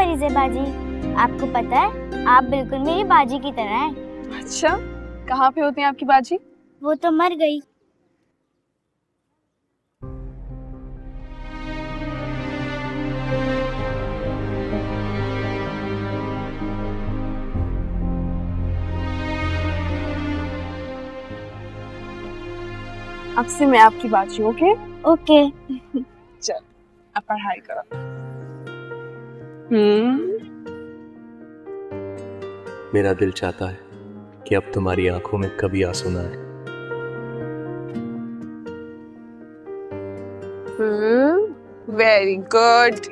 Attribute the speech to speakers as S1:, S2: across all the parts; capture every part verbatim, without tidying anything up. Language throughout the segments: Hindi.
S1: वरीज़ है बाजी। आपको पता है आप बिल्कुल मेरी बाजी की तरह हैं।
S2: अच्छा, कहाँ पे होती हैं आपकी बाजी?
S1: वो तो मर गई।
S2: अब से मैं आपकी बाजी। Okay
S1: okay.
S2: चल अब पढ़ाई करो। हम्म
S3: मेरा दिल चाहता है कि अब तुम्हारी आंखों में कभी आंसू ना आए।
S2: Hmm very good.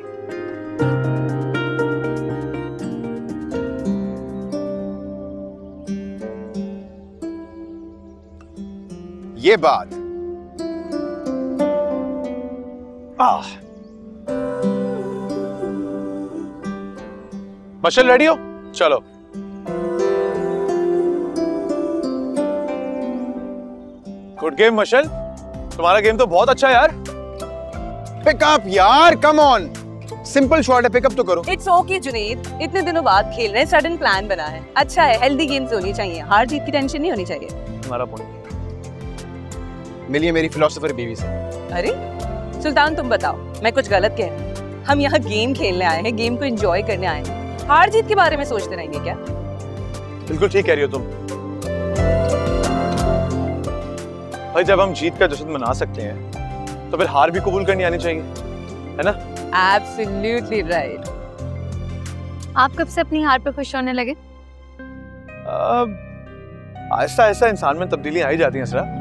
S4: ये बात आह
S5: मशल रेडी हो? चलो। गुड गेम मशल, तुम्हारा गेम तो बहुत अच्छा है यार।
S4: पिकअप यार, कम ऑन, सिंपल शॉट है, पिकअप तो करो।
S6: इट्स ओके जुनैद, इतने दिनों बाद खेल रहे हैं, सडन प्लान बना है। अच्छा है, हेल्दी गेम्स होनी चाहिए, हार जीत की टेंशन नहीं होनी चाहिए।
S5: तुम्हारा पॉइंट।
S4: मिलिए मेरी फिलोसोफर बीवी से।
S6: अरे सुल्तान तुम बताओ, मैं कुछ गलत कह रही हूँ? हम यहाँ गेम खेलने आए हैं, गेम को एंजॉय करने आए हैं, हार जीत के बारे में सोचते रहेंगे क्या?
S5: बिल्कुल ठीक कह रही हो तुम। भाई जब हम जीत का जश्न मना सकते हैं तो फिर हार भी कबूल करनी आनी चाहिए, है ना?
S6: Absolutely right.
S2: आप कब से अपनी हार पे खुश होने लगे?
S5: आहिस्ता आहिस्ता इंसान में तब्दीली आ ही जाती है।